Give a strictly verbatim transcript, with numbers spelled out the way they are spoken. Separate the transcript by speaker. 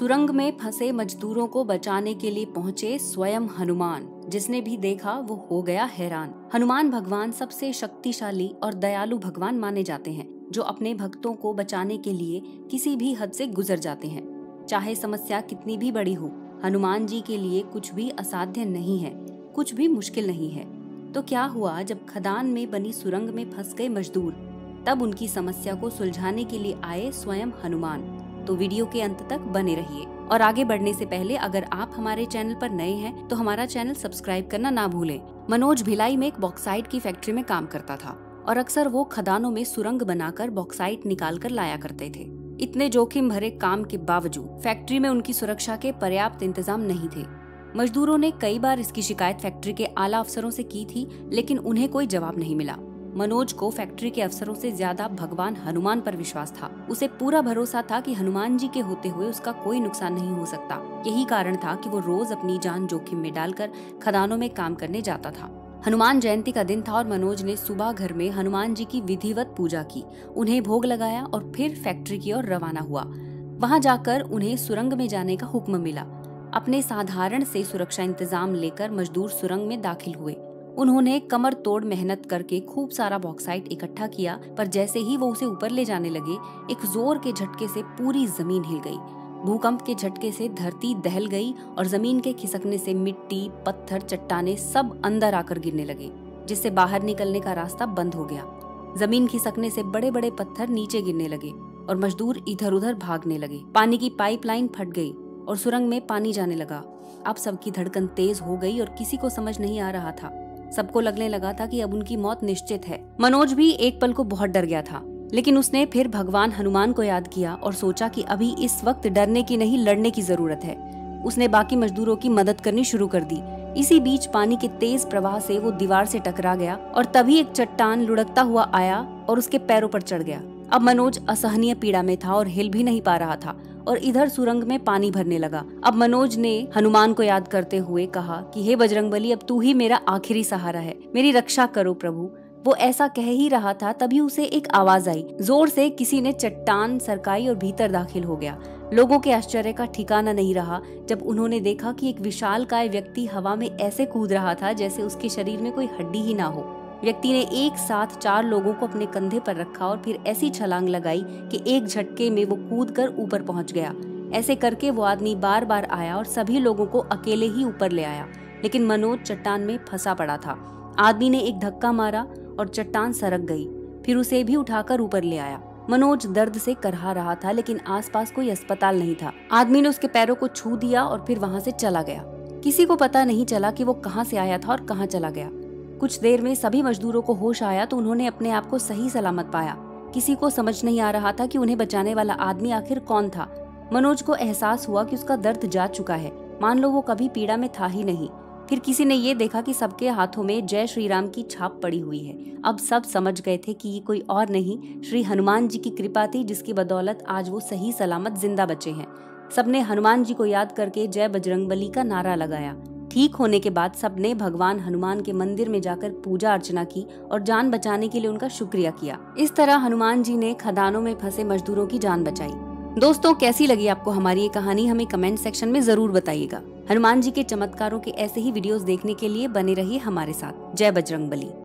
Speaker 1: सुरंग में फंसे मजदूरों को बचाने के लिए पहुंचे स्वयं हनुमान। जिसने भी देखा वो हो गया हैरान। हनुमान भगवान सबसे शक्तिशाली और दयालु भगवान माने जाते हैं, जो अपने भक्तों को बचाने के लिए किसी भी हद से गुजर जाते हैं। चाहे समस्या कितनी भी बड़ी हो, हनुमान जी के लिए कुछ भी असाध्य नहीं है, कुछ भी मुश्किल नहीं है। तो क्या हुआ जब खदान में बनी सुरंग में फंस गए मजदूर, तब उनकी समस्या को सुलझाने के लिए आए स्वयं हनुमान। तो वीडियो के अंत तक बने रहिए। और आगे बढ़ने से पहले अगर आप हमारे चैनल पर नए हैं तो हमारा चैनल सब्सक्राइब करना ना भूलें। मनोज भिलाई में एक बॉक्साइट की फैक्ट्री में काम करता था और अक्सर वो खदानों में सुरंग बनाकर बॉक्साइट निकाल कर लाया करते थे। इतने जोखिम भरे काम के बावजूद फैक्ट्री में उनकी सुरक्षा के पर्याप्त इंतजाम नहीं थे। मजदूरों ने कई बार इसकी शिकायत फैक्ट्री के आला अफसरों से की थी, लेकिन उन्हें कोई जवाब नहीं मिला। मनोज को फैक्ट्री के अफसरों से ज्यादा भगवान हनुमान पर विश्वास था। उसे पूरा भरोसा था कि हनुमान जी के होते हुए उसका कोई नुकसान नहीं हो सकता। यही कारण था कि वो रोज अपनी जान जोखिम में डालकर खदानों में काम करने जाता था। हनुमान जयंती का दिन था और मनोज ने सुबह घर में हनुमान जी की विधिवत पूजा की, उन्हें भोग लगाया और फिर फैक्ट्री की ओर रवाना हुआ। वहां जाकर उन्हें सुरंग में जाने का हुक्म मिला। अपने साधारण से सुरक्षा इंतजाम लेकर मजदूर सुरंग में दाखिल हुए। उन्होंने कमर तोड़ मेहनत करके खूब सारा बॉक्साइट इकट्ठा किया, पर जैसे ही वो उसे ऊपर ले जाने लगे, एक जोर के झटके से पूरी जमीन हिल गई। भूकंप के झटके से धरती दहल गई और जमीन के खिसकने से मिट्टी, पत्थर, चट्टाने सब अंदर आकर गिरने लगे, जिससे बाहर निकलने का रास्ता बंद हो गया। जमीन खिसकने से बड़े बड़े पत्थर नीचे गिरने लगे और मजदूर इधर उधर भागने लगे। पानी की पाइपलाइन फट गई और सुरंग में पानी जाने लगा। अब सबकी धड़कन तेज हो गई और किसी को समझ नहीं आ रहा था। सबको लगने लगा था कि अब उनकी मौत निश्चित है। मनोज भी एक पल को बहुत डर गया था, लेकिन उसने फिर भगवान हनुमान को याद किया और सोचा कि अभी इस वक्त डरने की नहीं, लड़ने की जरूरत है। उसने बाकी मजदूरों की मदद करनी शुरू कर दी। इसी बीच पानी के तेज प्रवाह से वो दीवार से टकरा गया और तभी एक चट्टान लुढ़कता हुआ आया और उसके पैरों पर चढ़ गया। अब मनोज असहनीय पीड़ा में था और हिल भी नहीं पा रहा था और इधर सुरंग में पानी भरने लगा। अब मनोज ने हनुमान को याद करते हुए कहा कि हे बजरंगबली, अब तू ही मेरा आखिरी सहारा है, मेरी रक्षा करो प्रभु। वो ऐसा कह ही रहा था, तभी उसे एक आवाज आई। जोर से किसी ने चट्टान सरकाई और भीतर दाखिल हो गया। लोगों के आश्चर्य का ठिकाना नहीं रहा जब उन्होंने देखा कि एक विशालकाय व्यक्ति हवा में ऐसे कूद रहा था जैसे उसके शरीर में कोई हड्डी ही ना हो। व्यक्ति ने एक साथ चार लोगों को अपने कंधे पर रखा और फिर ऐसी छलांग लगाई कि एक झटके में वो कूदकर ऊपर पहुंच गया। ऐसे करके वो आदमी बार बार आया और सभी लोगों को अकेले ही ऊपर ले आया, लेकिन मनोज चट्टान में फंसा पड़ा था। आदमी ने एक धक्का मारा और चट्टान सरक गई, फिर उसे भी उठाकर ऊपर ले आया। मनोज दर्द से करहा रहा था, लेकिन आसपास कोई अस्पताल नहीं था। आदमी ने उसके पैरों को छू दिया और फिर वहां से चला गया। किसी को पता नहीं चला कि वो कहाँ से आया था और कहाँ चला गया। कुछ देर में सभी मजदूरों को होश आया तो उन्होंने अपने आप को सही सलामत पाया। किसी को समझ नहीं आ रहा था कि उन्हें बचाने वाला आदमी आखिर कौन था। मनोज को एहसास हुआ कि उसका दर्द जा चुका है, मान लो वो कभी पीड़ा में था ही नहीं। फिर किसी ने ये देखा कि सबके हाथों में जय श्री राम की छाप पड़ी हुई है। अब सब समझ गए थे कि ये कोई और नहीं, श्री हनुमान जी की कृपा थी, जिसकी बदौलत आज वो सही सलामत जिंदा बचे हैं। सबने हनुमान जी को याद करके जय बजरंगबली का नारा लगाया। ठीक होने के बाद सबने भगवान हनुमान के मंदिर में जाकर पूजा अर्चना की और जान बचाने के लिए उनका शुक्रिया किया। इस तरह हनुमान जी ने खदानों में फंसे मजदूरों की जान बचाई। दोस्तों, कैसी लगी आपको हमारी ये कहानी, हमें कमेंट सेक्शन में जरूर बताइएगा। हनुमान जी के चमत्कारों के ऐसे ही वीडियोस देखने के लिए बने रहिए हमारे साथ। जय बजरंगबली।